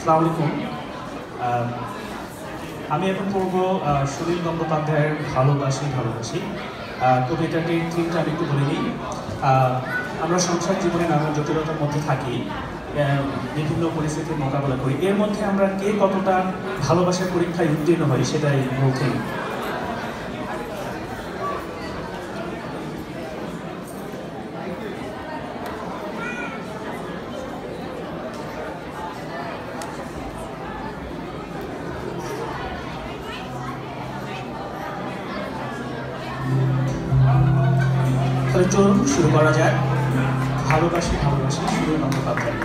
আসসালামু আলাইকুম। আমি এখন পড়ব সুনীল গঙ্গোপাধ্যায়ের ভালোবাসি ভালোবাসি। কবিতাটির থিমটা আমি একটু বলে নিই। আমরা সংসার জীবনে নানা জটিলতার মধ্যে থাকি, বিভিন্ন পরিস্থিতির মোকাবেলা করি। এর মধ্যে আমরা কে কতটা ভালোবাসার পরীক্ষায় উত্তীর্ণ হই সেটাই বলতে। তাহলে চলুন শুরু করা যায়। ভালোবাসি ভালোবাসি সুনীল গঙ্গোপাধ্যায়।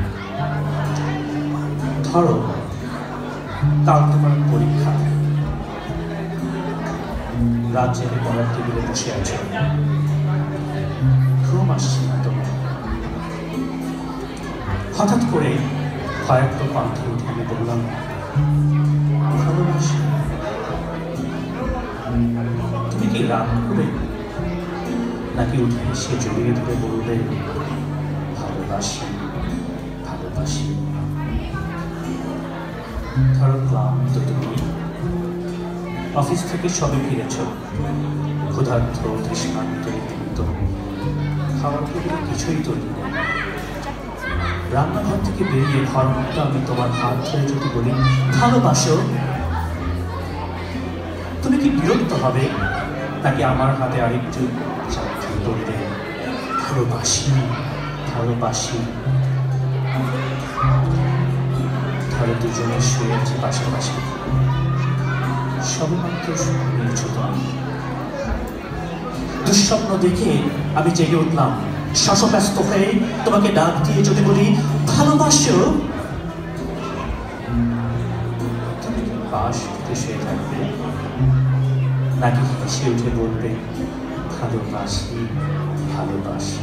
ধরো কাল তোমার পরীক্ষা, রাত জেগে পড়ার টেবিলে বসে আছো, ঘুম আসছে না তোমার। হঠাৎ করে ভয়াক্ত কণ্ঠে উঠে আমি বললাম ভালোবাসি। তুমি কি রাগ করে নাকি উঠে সে জড়িয়ে ধরে বলবে ভালোবাসি ভালোবাসি। ধরো ক্লান্ত তুমি, অফিস থেকে সবে ফিরেছ, ক্ষুধার্ত তৃষ্ণান্ত নির্মিত, খাওয়ার টেবিলে কিছুই তৈরি নেই। রান্নাঘর থেকে বেরিয়ে ঘর মতো আমি তোমার হাত ধরে যদি বলি ভালোবাসো, তুমি কি বিরক্ত হবে নাকি আমার হাতে আরেকটু বলবে ভালোবাসি ভালোবাসি। ধরো দুজনে শুয়ে আছে পাশাপাশি, সবেমাত্র নিয়েছ তুমি। দুঃস্বপ্ন দেখে আমি জেগে উঠলাম, শ্বাসব্যস্ত হয়ে তোমাকে ডাক দিয়ে যদি বলি ভালোবাসো, তুমি কি পাশ থেকে শুয়ে থাকবে নাকি হেসে উঠে বলবে ভালোবাসি ভালোবাসি।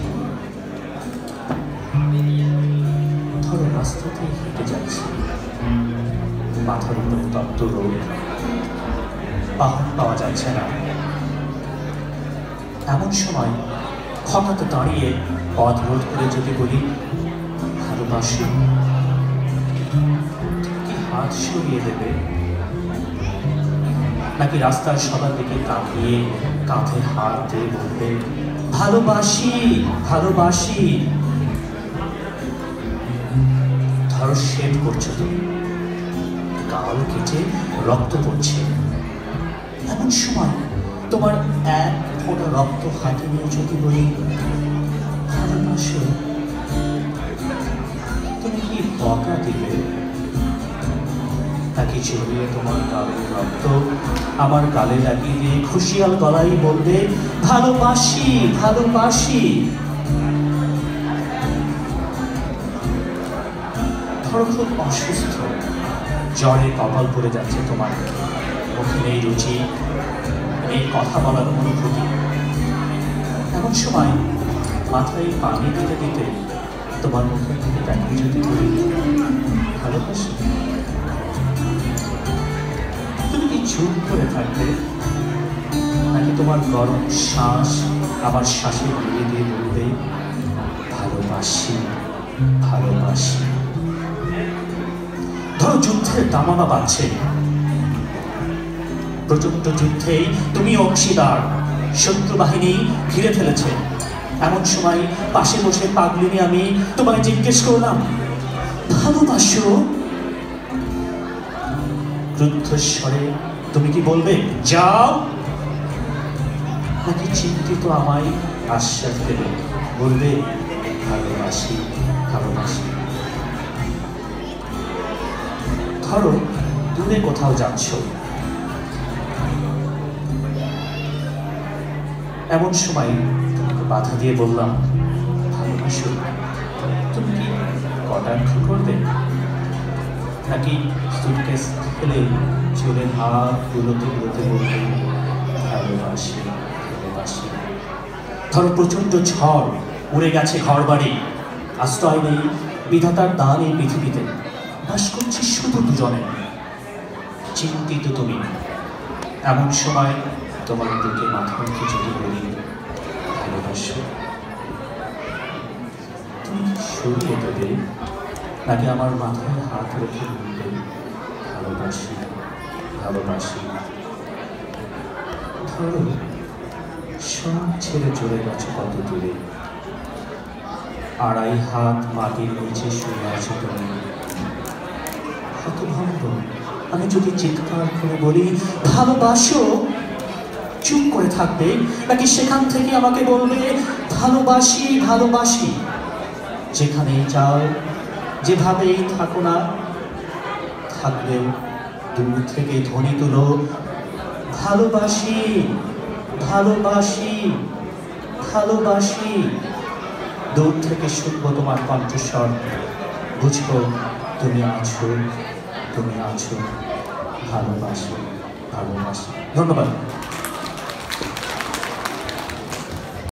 ধরো রাস্তাতেই হেঁটে যাচ্ছি, মাথার উপরে তপ্ত রোদ, পাহাড় পাওয়া যাচ্ছে না। এমন সময় হঠাৎ দাঁড়িয়ে পথ রোধ করে যদি বলি ভালোবাসি, কি হাত সরিয়ে দেবে নাকি রাস্তার সবার দিকে তাকিয়ে কাঁধে হাত দিয়ে বলবে ভালোবাসি ভালোবাসি। ধরো শেভ করছো তুমি, গাল কেটে রক্ত পড়ছে। এমন সময় তোমার এক ফোঁটা রক্ত হাতে নিয়ে যদি বলি ভালোবাসো, তুমি কি বকা দিবে নাকি জড়িয়ে তোমার গালের রক্ত আমার গালে লাগিয়ে দিয়ে খুশিয়াল গলায় বলবে ভালোবাসি ভালোবাসি। ধরো খুব অসুস্থ, জ্বরে কপাল পড়ে যাচ্ছে তোমার, মুখে নেই রুচি, এই কথা বলার অনুভূতি। এমন সময় মাথায় পানি দিতে দিতে তোমার মুখের দিকে তাকিয়ে যদি বলি ভালোবাসি, তুমি কি চুপ করে থাকবে নাকি তোমার গরম শ্বাস আমার শ্বাসে দিয়ে দিয়ে বলবে ভালোবাসি ভালোবাসি। ধরো যুদ্ধের দামামা বাজছে, প্রচন্ড যুদ্ধেই তুমি অংশীদার, শত্রু বাহিনী ঘিরে ফেলেছে। এমন সময় পাশে বসে পাগলিনি আমি তোমায় জিজ্ঞেস করলাম ভালোবাসো। রুদ্ধস্বরে তুমি কি বলবে যাও, নাকি চিন্তিত আমায় আশ্বাস দেবে বলবে ভালোবাসি ভালোবাসি। ধরো দূরে কোথাও যাচ্ছ, এমন সময় তোমাকে বাধা দিয়ে বললাম ভালোবাসো, তুমি কি কটাক্ষ করবে নাকি সুটকেস ফেলে চুলের হাত গুলোতে গুলোতে বলবে ভালোবাসি ভালোবাসি। ধরো প্রচন্ড ঝড়, উড়ে গেছে ঘর বাড়ি, আশ্রয় নেই বিধাতার দান এই পৃথিবীতে, বাস করছি শুধু দুজনে। চিন্তিত তুমি, এমন সময় তোমার দিকে মাথা রেখে যদি বলি ভালোবাসো, তুমি সরিয়ে দেবে নাকি আমার মাথায় হাত রেখে বলবে ভালোবাসি ভালোবাসি। ধরো সব ছেড়ে চলে গেছে কত দূরে, আড়াই হাত মাটির নিচে শুয়ে আছো তুমি। হতভম্ব আমি যদি চিৎকার করে বলি ভালোবাসো, চুপ করে থাকবে নাকি সেখান থেকে আমাকে বলবে ভালোবাসি ভালোবাসি? যেখানেই যাও যেভাবেই থাকো না, থাকলেও দূর থেকে ধ্বনি তুলো ভালোবাসি ভালোবাসি ভালোবাসি। দূর থেকে শুনবো তোমার কণ্ঠস্বর, বুঝবো তুমি আছো তুমি আছো। ভালোবাসি ভালোবাসি। ধন্যবাদ।